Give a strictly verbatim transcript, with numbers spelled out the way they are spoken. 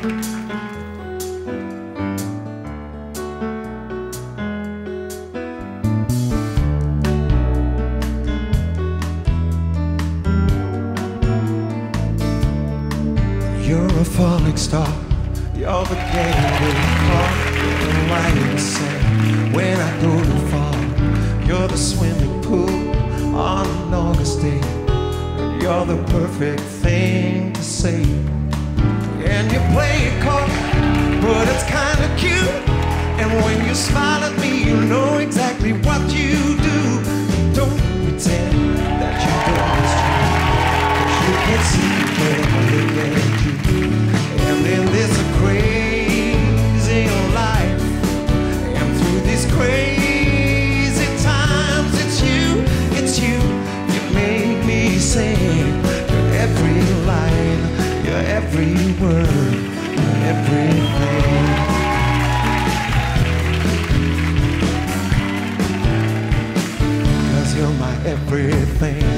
You're a falling star, you're the gateway car, you're the light sand when I go to fall. You're the swimming pool on an August day, and you're the perfect thing to say. And you play it coy, but it's kinda cute, and when you smile at me, you know exactly what you do. Don't pretend that you don't, it's true, 'cause you can see when I look at you. And in this crazy life, and through these crazy times, it's you, it's you, you make me sing. You're every line, you're every word, you're everything. Cause you're my everything.